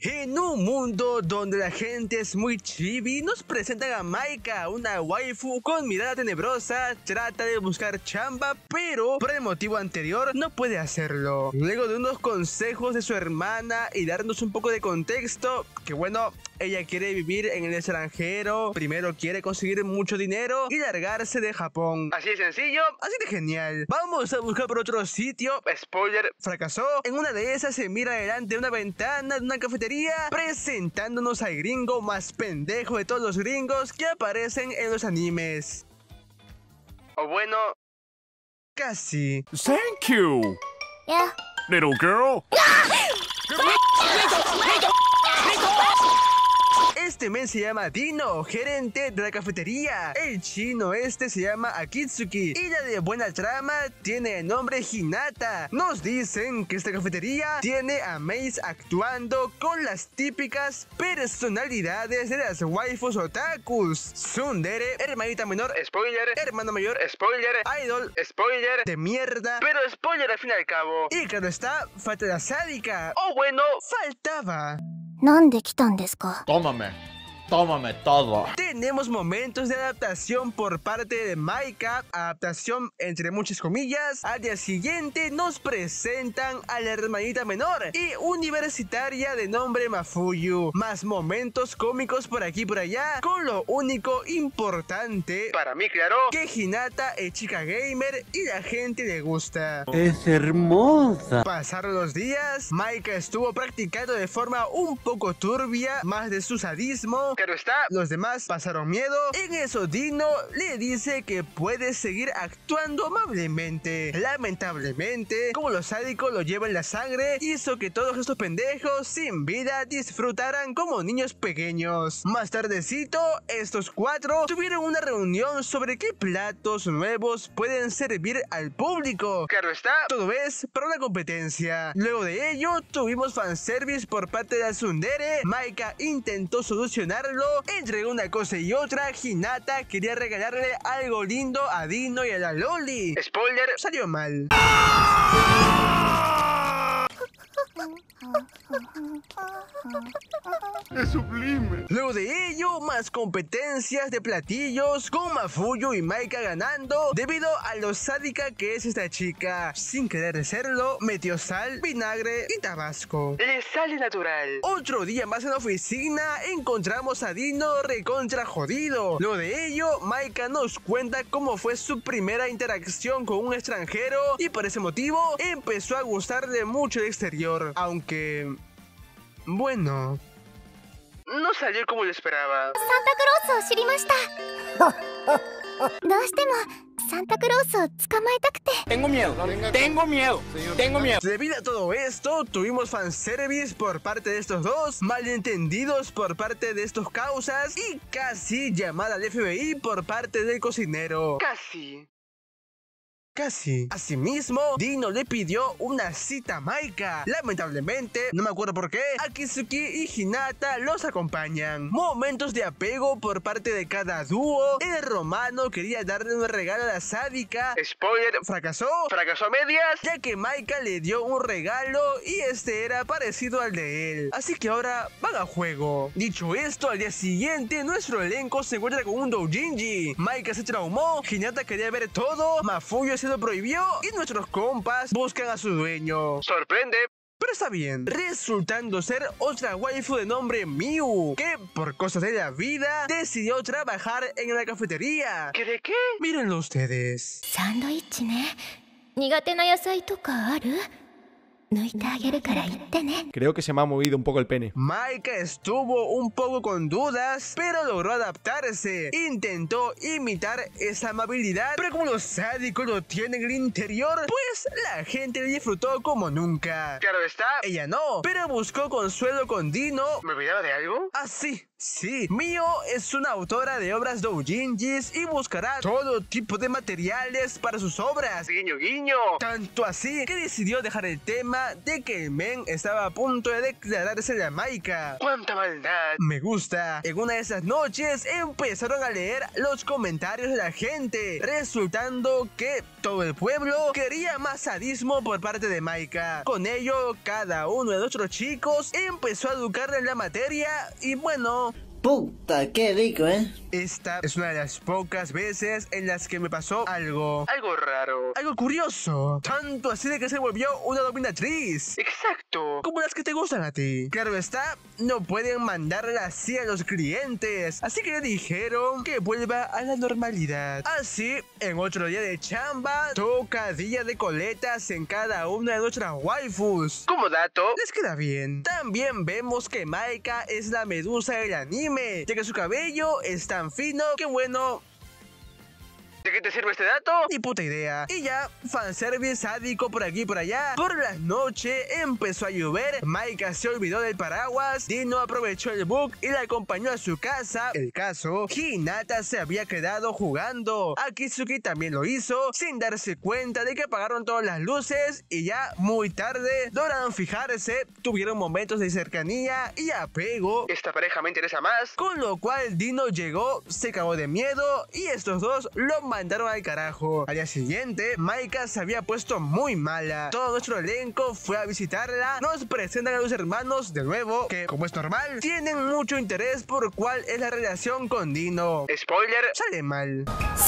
En un mundo donde la gente es muy chibi, nos presentan a Maika, una waifu con mirada tenebrosa, trata de buscar chamba, pero por el motivo anterior no puede hacerlo. Luego de unos consejos de su hermana y darnos un poco de contexto, que bueno, ella quiere vivir en el extranjero, primero quiere conseguir mucho dinero y largarse de Japón. Así de sencillo, así de genial. Vamos a buscar por otro sitio. Spoiler, fracasó. En una de esas se mira delante de una ventana de una cafetería presentándonos al gringo más pendejo de todos los gringos que aparecen en los animes. O bueno, casi. Thank you. Yeah. Little girl. Este men se llama Dino, gerente de la cafetería. El chino este se llama Akitsuki y la de buena trama tiene el nombre Hinata. Nos dicen que esta cafetería tiene a Maze actuando con las típicas personalidades de las waifus otakus. Tsundere, hermanita menor, spoiler, hermana mayor, spoiler, idol, spoiler, de mierda, pero spoiler al fin y al cabo. Y claro está, falta la sádica. O bueno, faltaba. なんで来たんですか? Tómame todo. Tenemos momentos de adaptación por parte de Maika, adaptación entre muchas comillas. Al día siguiente nos presentan a la hermanita menor y universitaria de nombre Mafuyu. Más momentos cómicos por aquí y por allá, con lo único importante, para mí claro, que Hinata es chica gamer y la gente le gusta. Es hermosa. Pasaron los días, Maika estuvo practicando de forma un poco turbia, más de su sadismo. Claro está, los demás pasaron miedo. En eso Dino le dice que puede seguir actuando amablemente. Lamentablemente, como lo sádico lo lleva en la sangre, hizo que todos estos pendejos sin vida disfrutaran como niños pequeños. Más tardecito, estos cuatro tuvieron una reunión sobre qué platos nuevos pueden servir al público. Claro está, todo es para una competencia. Luego de ello, tuvimos fanservice por parte de la tsundere. Maika intentó solucionarlo. Entre una cosa y otra, Hinata quería regalarle algo lindo a Dino y a la Loli. Spoiler, salió mal. Es sublime. Luego de ello, más competencias de platillos, con Mafuyu y Maika ganando debido a lo sádica que es esta chica. Sin querer serlo, metió sal, vinagre y tabasco. Le sale natural. Otro día más en la oficina, encontramos a Dino recontra jodido. Luego de ello, Maika nos cuenta cómo fue su primera interacción con un extranjero y por ese motivo empezó a gustarle mucho el exterior. Aunque... bueno... no salió como lo esperaba. サンタクロースを知りました。どうしてもサンタクロースを捕まえたくて。 Tengo miedo. Debido a todo esto, tuvimos fanservice por parte de estos dos, malentendidos por parte de estos causas y casi llamada al FBI por parte del cocinero. Casi. Asimismo, Dino le pidió una cita a Maika. Lamentablemente, no me acuerdo por qué, Akitsuki y Hinata los acompañan. Momentos de apego por parte de cada dúo. El romano quería darle un regalo a la sádica. Spoiler, fracasó a medias, ya que Maika le dio un regalo y este era parecido al de él. Así que ahora van a juego. Dicho esto, al día siguiente, nuestro elenco se encuentra con un doujinshi. Maika se traumó, Hinata quería ver todo, Mafuyu se lo prohibió y nuestros compas buscan a su dueño. Sorprende, pero está bien. Resultando ser otra waifu de nombre Miu, que por cosas de la vida decidió trabajar en la cafetería. ¿Qué de qué? Mírenlo ustedes. サンドイッチね。苦手な野菜とかある？抜いてあげるから言ってね。 Creo que se me ha movido un poco el pene. Maika estuvo un poco con dudas, pero logró adaptarse. Intentó imitar esa amabilidad, pero como los sádicos lo tienen en el interior, pues la gente le disfrutó como nunca. Claro está, ella no, pero buscó consuelo con Dino. ¿Me olvidaba de algo? Ah, sí. Sí, Mio es una autora de obras doujinshis y buscará todo tipo de materiales para sus obras. Guiño, guiño. Tanto así que decidió dejar el tema de que el men estaba a punto de declararse la Maika. ¡Cuánta maldad! Me gusta. En una de esas noches empezaron a leer los comentarios de la gente, resultando que todo el pueblo quería más sadismo por parte de Maika. Con ello, cada uno de nuestros chicos empezó a educarle en la materia y bueno... Puta, qué rico, Esta es una de las pocas veces en las que me pasó algo raro, algo curioso, tanto así de que se volvió una dominatriz. Exacto, como las que te gustan a ti. Claro está, no pueden mandarla así a los clientes, así que le dijeron que vuelva a la normalidad. Así, en otro día de chamba, toca día de coletas en cada una de nuestras waifus. Como dato, les queda bien. También vemos que Maika es la medusa del anime, ya que su cabello es tan fino que bueno... ¿De qué te sirve este dato? Ni puta idea. Y ya, fanservice sádico por aquí y por allá. Por la noche empezó a llover, Maika se olvidó del paraguas, Dino aprovechó el bug y la acompañó a su casa. El caso, Hinata se había quedado jugando. Akizuki también lo hizo, sin darse cuenta de que apagaron todas las luces y ya muy tarde lograron fijarse, tuvieron momentos de cercanía y apego. Esta pareja me interesa más. Con lo cual Dino llegó, se cagó de miedo y estos dos lo mandaron al carajo. Al día siguiente, Maika se había puesto muy mala. Todo nuestro elenco fue a visitarla. Nos presentan a los hermanos de nuevo, que como es normal, tienen mucho interés por cuál es la relación con Dino. Spoiler, sale mal.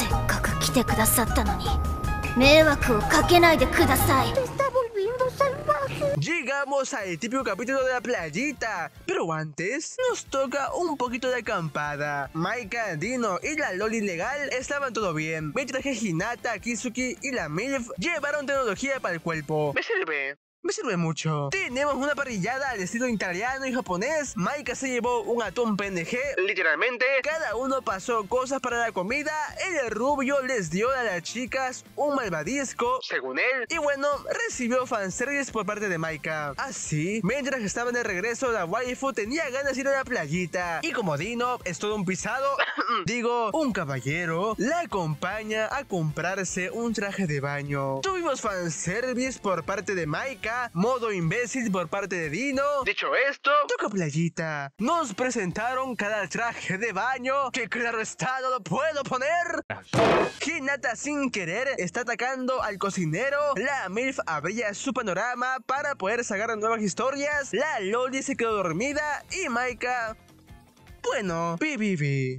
Llegamos al típico capítulo de la playita, pero antes nos toca un poquito de acampada. Maika, Dino y la Loli legal estaban todo bien, mientras que Hinata, Kizuki y la MILF llevaron tecnología para el cuerpo. Me sirve mucho. Tenemos una parrillada al estilo italiano y japonés. Maika se llevó un atún PNG, literalmente. Cada uno pasó cosas para la comida. El rubio les dio a las chicas un malvadisco, según él. Y bueno, recibió fanservice por parte de Maika. Así, mientras estaban de regreso, la waifu tenía ganas de ir a la playita. Y como Dino es todo un pisado, digo, un caballero, la acompaña a comprarse un traje de baño. Tuvimos fanservice por parte de Maika, modo imbécil por parte de Dino. Dicho esto, toca playita. Nos presentaron cada traje de baño, que claro está, no lo puedo poner. Hinata sin querer está atacando al cocinero. La MILF abría su panorama para poder sacar nuevas historias. La Loli se quedó dormida y Maika... bueno, pi.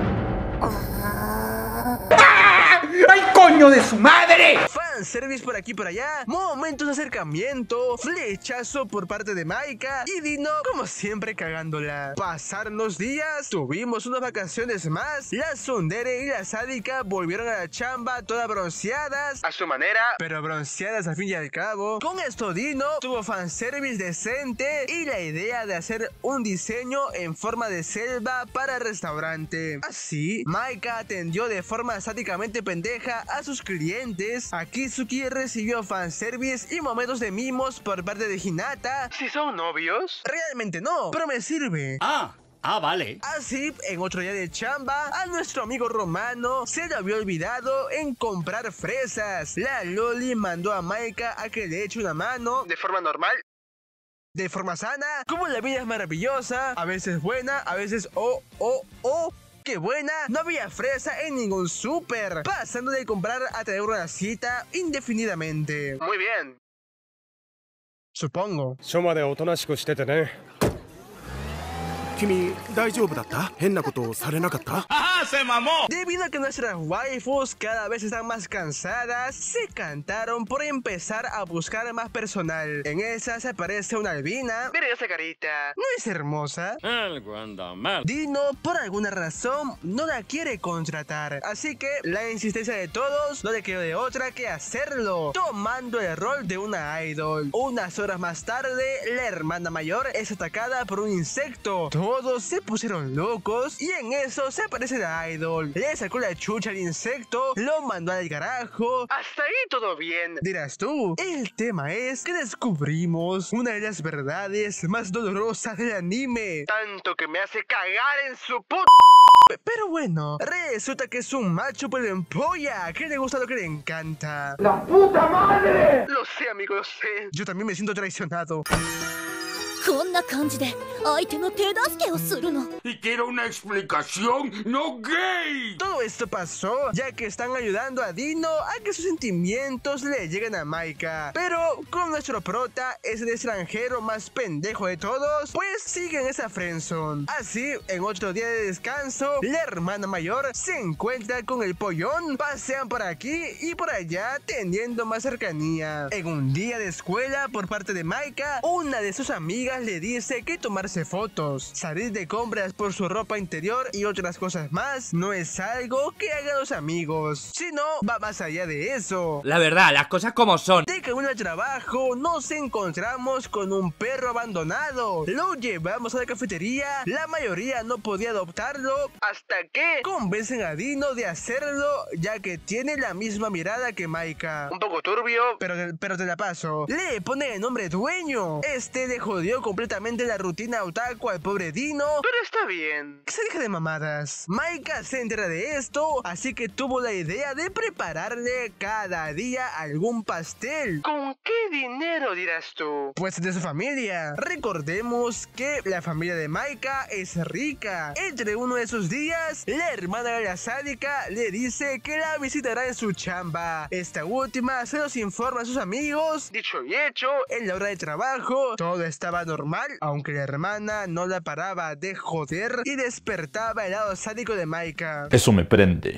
¡Ay, coño de su madre! Fanservice por aquí y por allá, momentos de acercamiento, flechazo por parte de Maika y Dino, como siempre, cagándola. Pasaron los días, tuvimos unas vacaciones más, la tsundere y la sádica volvieron a la chamba todas bronceadas, a su manera, pero bronceadas al fin y al cabo. Con esto Dino tuvo fanservice decente y la idea de hacer un diseño en forma de selva para el restaurante. Así, Maika atendió de forma sáticamente pendeja a sus clientes. Akizuki recibió fanservice y momentos de mimos por parte de Hinata. ¿Si son novios? Realmente no, pero me sirve. Vale. Así, en otro día de chamba, a nuestro amigo Romano se le había olvidado en comprar fresas. La Loli mandó a Maika a que le eche una mano de forma normal, de forma sana. Como la vida es maravillosa, a veces buena, a veces ¡qué buena! No había fresa en ningún súper, pasando de comprar a tener una cita indefinidamente. Muy bien. Supongo. 署までおとなしくしててね。 君大丈夫だった？変なことされなかった？ Debido a que nuestras waifus cada vez están más cansadas, se cantaron por empezar a buscar más personal. En esa se aparece una albina. Mira esa carita, ¿no es hermosa? Algo anda mal. Dino, por alguna razón, no la quiere contratar. Así que la insistencia de todos no le quedó de otra que hacerlo, tomando el rol de una idol. Unas horas más tarde, la hermana mayor es atacada por un insecto. Todos se pusieron locos y en eso se aparece la idol, le sacó la chucha al insecto, lo mandó al carajo. Hasta ahí todo bien. Dirás tú, el tema es que descubrimos una de las verdades más dolorosas del anime. Tanto que me hace cagar en su puta. Pero bueno, resulta que es un macho pero en polla, que le gusta lo que le encanta. ¡La puta madre! Lo sé, amigo, lo sé. Yo también me siento traicionado. Y quiero una explicación, no gay. Todo esto pasó ya que están ayudando a Dino a que sus sentimientos le lleguen a Maika. Pero como nuestro prota es el extranjero más pendejo de todos, pues sigue en esa friendzone. Así, en otro día de descanso, la hermana mayor se encuentra con el pollón, pasean por aquí y por allá teniendo más cercanía. En un día de escuela por parte de Maika, una de sus amigas le dice que tomarse fotos, salir de compras por su ropa interior y otras cosas más no es algo que hagan los amigos, sino va más allá de eso. La verdad, las cosas como son. De camino al trabajo nos encontramos con un perro abandonado, lo llevamos a la cafetería, la mayoría no podía adoptarlo hasta que convencen a Dino de hacerlo ya que tiene la misma mirada que Maika. Un poco turbio, pero te la paso. Le pone el nombre dueño. Este le jodió completamente la rutina otaku al pobre Dino, pero está bien, que se deje de mamadas. Maika se entera de esto, así que tuvo la idea de prepararle cada día algún pastel. ¿Con qué dinero, dirás tú? Pues de su familia. Recordemos que la familia de Maika es rica. Entre uno de esos días, la hermana de la sádica le dice que la visitará en su chamba. Esta última se los informa a sus amigos. Dicho y hecho, en la hora de trabajo todo estaba normal, aunque la hermana no la paraba de joder y despertaba el lado sádico de Maika. Eso me prende.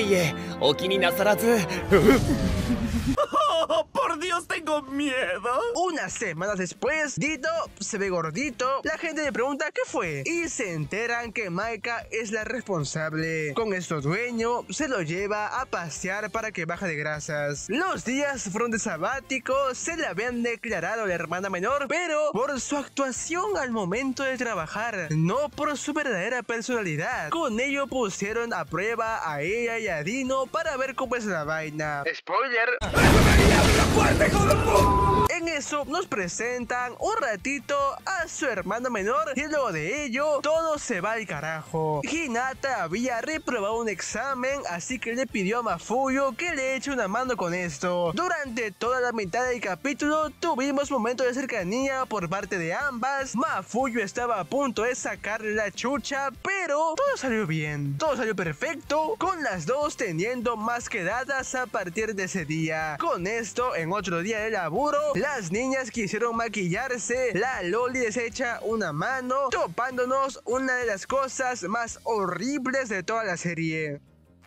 ¡Oh, por Dios, tengo miedo! Unas semanas después, Dino se ve gordito. La gente le pregunta qué fue y se enteran que Maika es la responsable. Con esto dueño se lo lleva a pasear para que baje de grasas. Los días fueron de sabático, se le habían declarado a la hermana menor, pero por su actuación al momento de trabajar, no por su verdadera personalidad. Con ello pusieron a prueba a ella y a Dino para ver cómo es la vaina. Spoiler. En eso nos presentan un ratito a su hermana menor y luego de ello todo se va al carajo. Hinata había reprobado un examen, así que le pidió a Mafuyu que le eche una mano con esto. Durante toda la mitad del capítulo tuvimos momentos de cercanía por parte de ambas. Mafuyu estaba a punto de sacarle la chucha, pero todo salió bien, todo salió perfecto, con las dos teniendo más quedadas a partir de ese día. Con esto, en otro día de laburo, las niñas quisieron maquillarse, la Loli les echa una mano, topándonos una de las cosas más horribles de toda la serie.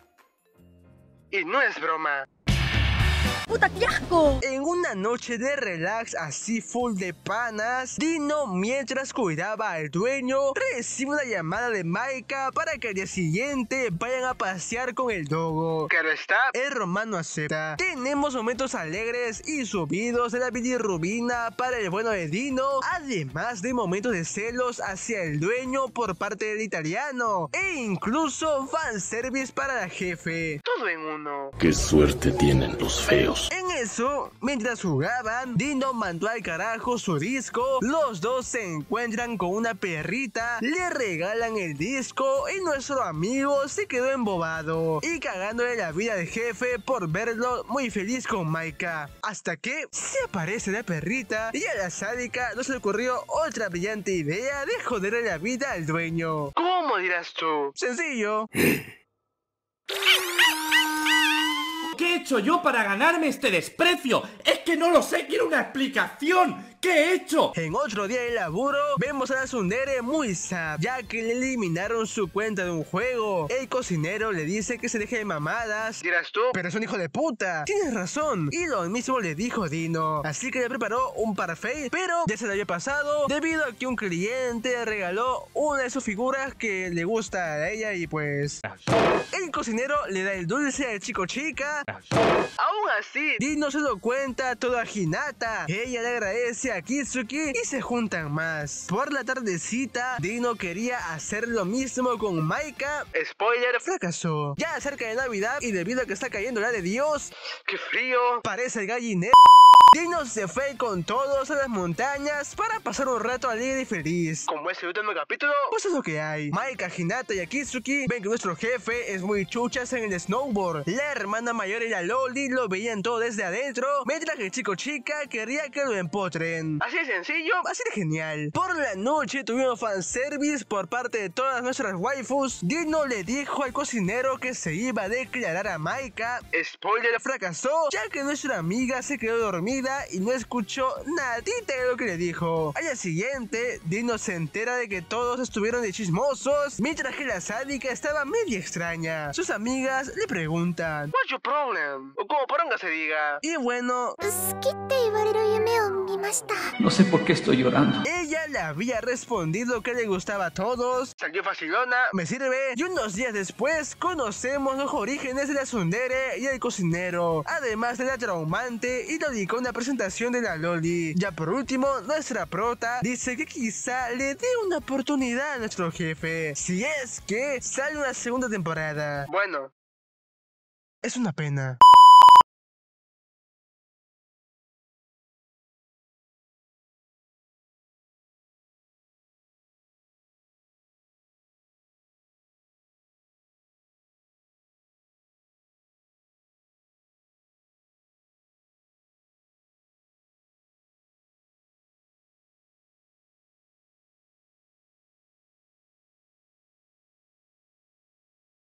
Y no es broma. ¡Puta, qué asco! En una noche de relax así full de panas, Dino, mientras cuidaba al dueño, recibe una llamada de Maika para que al día siguiente vayan a pasear con el dogo. Claro está, el romano acepta. Tenemos momentos alegres y subidos de la bilirrubina para el bueno de Dino, además de momentos de celos hacia el dueño por parte del italiano, e incluso fanservice para la jefe. Todo en uno. Qué suerte tienen los feos. En eso, mientras jugaban, Dino mandó al carajo su disco, los dos se encuentran con una perrita, le regalan el disco y nuestro amigo se quedó embobado y cagándole la vida al jefe por verlo muy feliz con Maika. Hasta que se aparece la perrita y a la sádica no se le ocurrió otra brillante idea de joderle la vida al dueño. ¿Cómo dirás tú? Sencillo. ¿Qué he hecho yo para ganarme este desprecio? Es que no lo sé, quiero una explicación. ¿Qué he hecho? En otro día de laburo, vemos a la tsundere muy sad, ya que le eliminaron su cuenta de un juego. El cocinero le dice que se deje de mamadas. Dirás tú, pero es un hijo de puta. Tienes razón. Y lo mismo le dijo Dino. Así que le preparó un parfait, pero ya se le había pasado debido a que un cliente le regaló una de sus figuras que le gusta a ella y pues... El cocinero le da el dulce al chico chica. Aún así, Dino se lo cuenta todo a Hinata. Ella le agradece conoce a Kitsuki y se juntan más. Por la tardecita, Dino quería hacer lo mismo con Maika. Spoiler, fracasó. Ya cerca de Navidad y debido a que está cayendo la de Dios, ¡qué frío! Parece el gallinero. Dino se fue con todos a las montañas para pasar un rato alegre y feliz. Como es el último capítulo, pues es lo que hay. Maika, Hinata y Akitsuki ven que nuestro jefe es muy chuchas en el snowboard. La hermana mayor y la Loli lo veían todo desde adentro, mientras que el chico chica quería que lo empotren. Así de sencillo, así de genial. Por la noche tuvimos fanservice por parte de todas nuestras waifus. Dino le dijo al cocinero que se iba a declarar a Maika. Spoiler, fracasó, ya que nuestra amiga se quedó dormida y no escuchó nadita de lo que le dijo. Al día siguiente, Dino se entera de que todos estuvieron de chismosos, mientras que la sádica estaba media extraña. Sus amigas le preguntan "What's your problem?" o como poronga se diga. Y bueno, No sé por qué estoy llorando. ella le había respondido que le gustaba a todos. Salió facilona, me sirve. Y unos días después conocemos los orígenes de la tsundere y el cocinero, además de la traumante y una presentación de la Loli. Ya por último, nuestra prota dice que quizá le dé una oportunidad a nuestro jefe, si es que sale una segunda temporada. Bueno, es una pena.